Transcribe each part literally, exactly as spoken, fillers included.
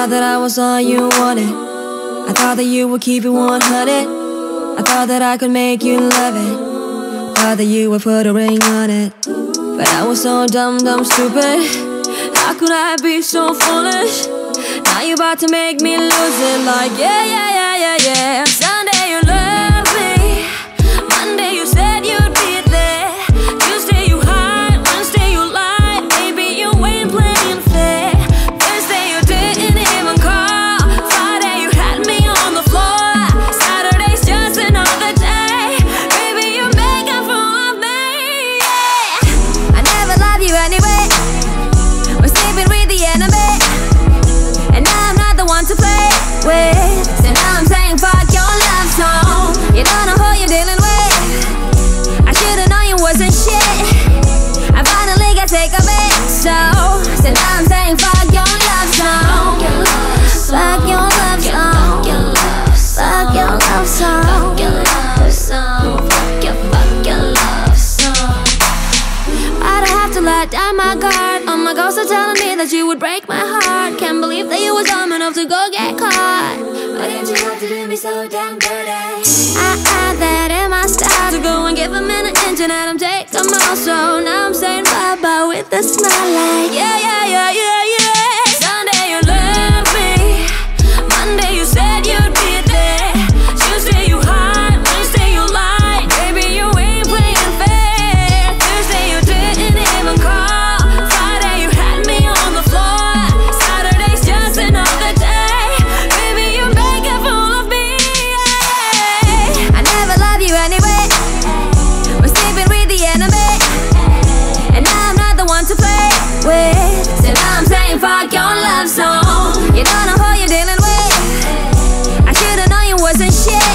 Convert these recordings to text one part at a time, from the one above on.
thought that I was all you wanted. I thought that you would keep it one hundred. I thought that I could make you love it. Thought that you would put a ring on it. But I was so dumb, dumb, stupid. How could I be so foolish? Now you're about to make me lose it. Like yeah, yeah, yeah, yeah, yeah. Sunday you love me, Monday you said you'd be there, Tuesday you hide, Wednesday you lied. Maybe you ain't playing fair. Thursday you didn't even call, Friday you had me on the floor, Saturday's just another day. Baby, you make a fool of me, yeah. I never loved you anyway. We're sleeping with the enemy, and now I'm not the one to play with. So now I'm saying fuck your love song. You don't know who you're dealing with. I should've known you wasn't shit. I finally got sick of it. So, so now I'm saying fuck your love song. Fuck your love song. Fuck your love song. Fuck your love song. Fuck your, fuck your love song. Why'd I have to let down my guard? Oh my ghosts are telling me that you would break my heart. Can't believe that you were dumb enough to go get caught. Why did you have to do me so damn dirty? I had that in my style to go and give a minute internet and take them all. So now I'm saying bye bye with a smile like yeah, yeah, yeah, yeah, yeah. Sunday you love me, Monday you said you'd be there, Tuesday you hide, Wednesday you lied. Baby, you ain't playing fair. Thursday you didn't even call, Friday you had me on the floor, Saturday's just another day. Baby, you make a fool of me, yeah. I never loved you anyway. We're sleeping with the enemy, and now I'm not the one to play with. So now I'm saying fuck your love song. You don't know who you're dealing with. I should've known you wasn't shit.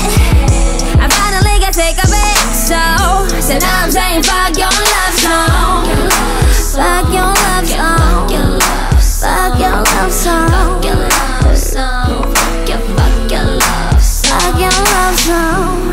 I finally got sick of it. So, so now I'm saying fuck your love song. Fuck your love song. Fuck your love song. Fuck your love song. Fuck your, fuck your love song. Fuck your love song.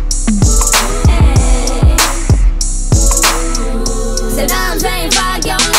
So now I'm saying fuck your